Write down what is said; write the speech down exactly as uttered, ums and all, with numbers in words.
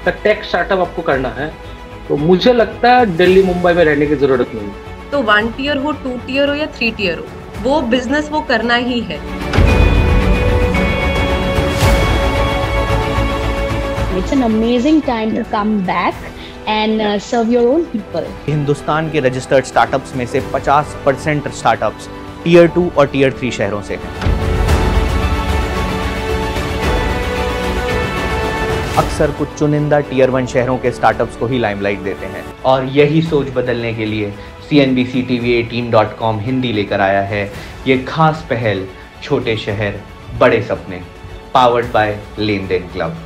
का tech startup आपको करना है तो मुझे लगता है दिल्ली मुंबई में रहने की जरूरत नहीं। तो वन टीयर हो, टू टीयर हो या थ्री टीयर हो, वो बिजनेस वो करना ही है। It's an amazing time to come back and uh, serve your own people. Hindustan के रजिस्टर्ड स्टार्टअप्स में से पचास परसेंट स्टार्टअप्स टीयर टू और टीयर थ्री शहरों से हैं। अक्सर कुछ चुनिंदा टीयर वन शहरों के स्टार्टअप्स को ही लाइमलाइट देते हैं और यही सोच बदलने के लिए C N B C T V eighteen dot com Hindi लेकर आया है ये खास पहल, छोटे शहर बड़े सपने, powered by Len Den club.